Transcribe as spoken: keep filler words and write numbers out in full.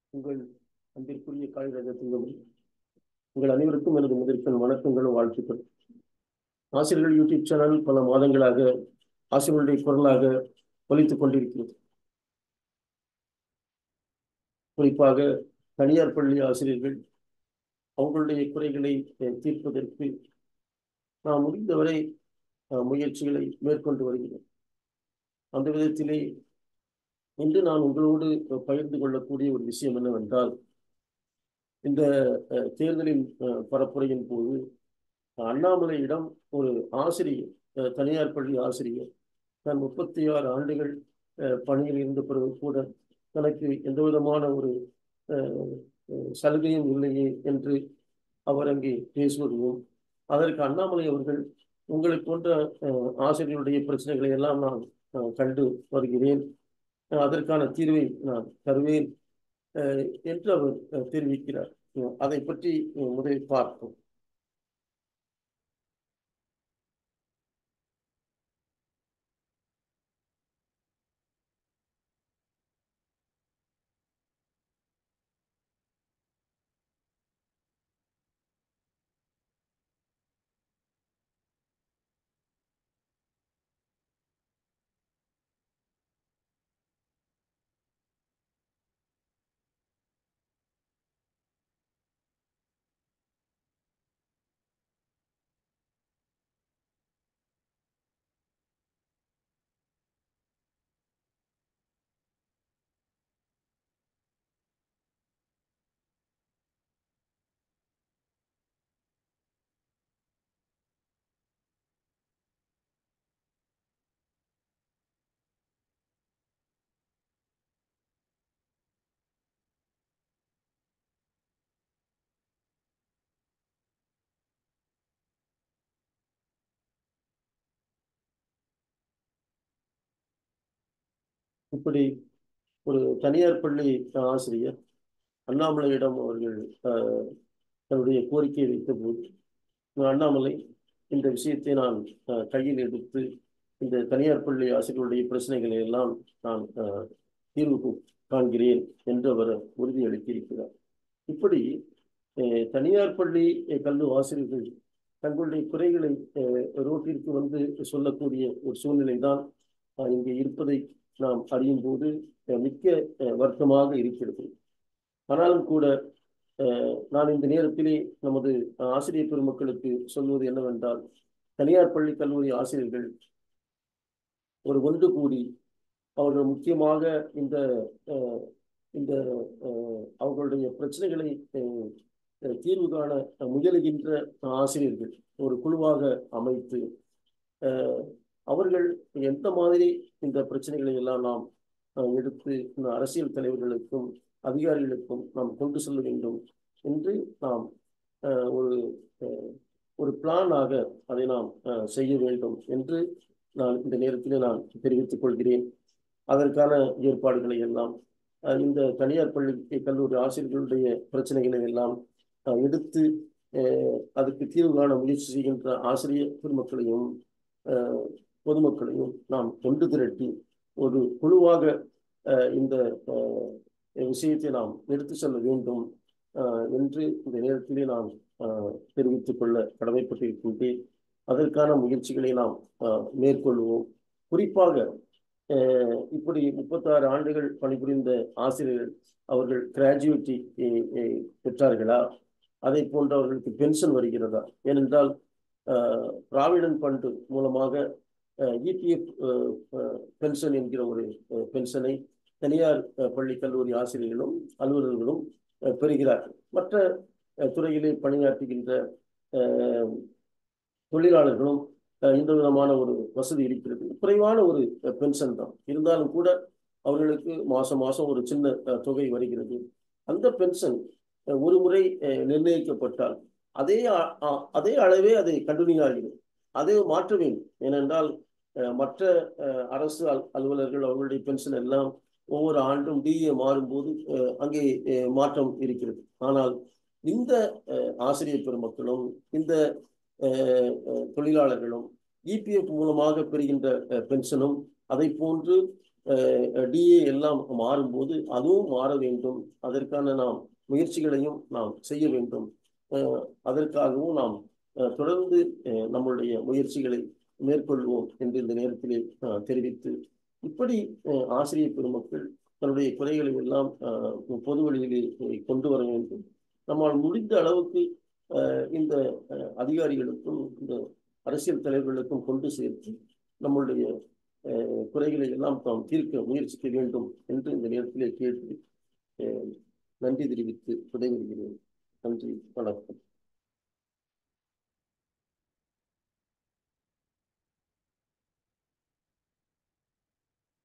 உங்கள் அன்பிற்குரிய காலை ரகத்திலும் உங்கள் அனைவருக்கும் எனது முதற்கண் வணக்கங்களும் வாழ்த்துக்கள். ஆசிரியர்கள் யூடியூப் சேனல் பல மாதங்களாக ஆசிரியர்களுடைய குரலாக ஒலித்துக் கொண்டிருக்கிறது. குறிப்பாக தனியார் பள்ளி ஆசிரியர்கள் அவர்களுடைய குறைகளை தீர்ப்பதற்கு நாம் முடிந்தவரை முயற்சிகளை மேற்கொண்டு வருகிறோம். அந்த விதத்திலே இன்று நான் உங்களோடு பகிர்ந்து கொள்ளக்கூடிய ஒரு விஷயம் என்னவென்றால், இந்த தேர்தலின் பரப்புரையின் போது அண்ணாமலையிடம் ஒரு ஆசிரியர், தனியார் பள்ளி ஆசிரியர், நான் முப்பத்தி ஆறு ஆண்டுகள் பணியில் இருந்த பிறகு கூட தனக்கு எந்த விதமான ஒரு சலுகையும் இல்லையே என்று அவர் அங்கே பேசுவதும், அதற்கு அண்ணாமலை அவர்கள் உங்களை போன்ற ஆசிரியர்களுடைய பிரச்சனைகளை எல்லாம் நான் கண்டு வருகிறேன், அதற்கான தீர்வை நான் தருவேன் என்று அவர் தெரிவிக்கிறார். அதை பற்றி முதலில் பார்ப்போம். இப்படி ஒரு தனியார் பள்ளி ஆசிரியர் அண்ணாமலையிடம் அவர்கள் தன்னுடைய கோரிக்கையை வைத்த போது, அண்ணாமலை இந்த விஷயத்தை நான் கையில் எடுத்து இந்த தனியார் பள்ளி ஆசிரியர்களுடைய பிரச்சனைகளை எல்லாம் நான் தீர்வு காண்கிறேன் என்று அவர் உறுதியளித்திருக்கிறார். இப்படி தனியார் பள்ளி கல்வி ஆசிரியர்கள் தங்களுடைய குறைகளை ரோட்டிற்கு வந்து சொல்லக்கூடிய ஒரு சூழ்நிலை தான் இங்கே இருப்பதை நாம் அறியும் போது மிக்க வருத்தமாக இருக்கிறது. ஆனாலும் கூட நான் இந்த நேரத்திலே நமது ஆசிரியர் பெருமக்களுக்கு சொல்வது என்னவென்றால், தனியார் பள்ளி கல்லூரி ஆசிரியர்கள் ஒரு ஒன்று கூடி அவர்கள் முக்கியமாக இந்த இந்த அவர்களுடைய பிரச்சனைகளை தீர்வு காண முயலுகின்ற ஆசிரியர்கள் ஒரு குழுவாக அமைத்து அவர்கள் எந்த மாதிரி இந்த பிரச்சனைகளை எல்லாம் நாம் எடுத்து இந்த அரசியல் தலைவர்களுக்கும் அதிகாரிகளுக்கும் நாம் கொண்டு செல்ல வேண்டும் என்று நாம் ஒரு ஒரு பிளானாக அதை நாம் செய்ய வேண்டும் என்று நான் இந்த நேரத்தில் நான் தெரிவித்துக் கொள்கிறேன். அதற்கான ஏற்பாடுகளை எல்லாம் இந்த தனியார் பள்ளி கல்லூரி ஆசிரியர்களுடைய பிரச்சனைகளை எல்லாம் எடுத்து அதுக்கு தீர்வு காண முயற்சி செய்கின்ற ஆசிரியர் பெருமக்களையும் பொதுமக்களையும் நாம் கொண்டு திரட்டி ஒரு குழுவாக இந்த விஷயத்தை நாம் எடுத்து செல்ல வேண்டும் என்று இந்த நேரத்திலே நாம் தெரிவித்துக் கொள்ள கடமைப்பட்டிருக்கின்றேன். அதற்கான முயற்சிகளை நாம் மேற்கொள்வோம். குறிப்பாக இப்படி முப்பத்தாறு ஆண்டுகள் பணிபுரிந்த ஆசிரியர்கள் அவர்கள் கிராஜுவேட்டி பெற்றார்களா? அதை போன்ற அவர்களுக்கு பென்ஷன் வருகிறதா? ஏனென்றால் ப்ராவிடன்ட் ஃபண்ட் மூலமாக இபிஎஃப் பென்ஷன் என்கிற ஒரு பென்ஷனை தனியார் பள்ளி கல்லூரி ஆசிரியர்களும் அலுவலர்களும் பெறுகிறார்கள். மற்ற துறையிலே பணியாற்றுகின்ற தொழிலாளர்களும் இந்த விதமான ஒரு வசதி இருக்கிறது. குறைவான ஒரு பென்ஷன் தான், இருந்தாலும் கூட அவர்களுக்கு மாசம் மாசம் ஒரு சின்ன தொகை வருகிறது. அந்த பென்ஷன் ஒரு முறை நிர்ணயிக்கப்பட்டால் அதே அதே அளவே அதை கண்டினியூ ஆகிறது. அதை மாற்ற வேண்டும். ஏனென்றால் மற்ற அரசு அலுவலர்கள் அவர்களுடைய பென்ஷன் எல்லாம் ஒவ்வொரு ஆண்டும் டிஏ மாறும்போது அங்கே மாற்றம் இருக்கிறது. ஆனால் இந்த ஆசிரியர் பெருமக்களும் இந்த தொழிலாளர்களும் இபிஎஃப் மூலமாக பெறுகின்ற பென்ஷனும் அதை போன்று டிஏ எல்லாம் மாறும்போது அதுவும் மாற வேண்டும். அதற்கான நாம் முயற்சிகளையும் நாம் செய்ய வேண்டும். அதற்காகவும் நாம் தொடர்ந்து நம்முடைய முயற்சிகளை மேற்கொள்வோம் என்று இந்த நேரத்திலே தெரிவித்து, இப்படி ஆசிரியர் பெருமக்கள் தன்னுடைய குறைகளை எல்லாம் பொது வழியிலே கொண்டு வர வேண்டும். நம்மால் முடிந்த அளவுக்கு இந்த அதிகாரிகளுக்கும் இந்த அரசியல் தலைவர்களுக்கும் கொண்டு சேர்த்து நம்முடைய குறைகளை எல்லாம் நாம் தீர்க்க முயற்சிக்க வேண்டும் என்று இந்த நேரத்திலே கேட்டு நன்றி தெரிவித்து விடைபெறுகிறேன். நன்றி, வணக்கம்.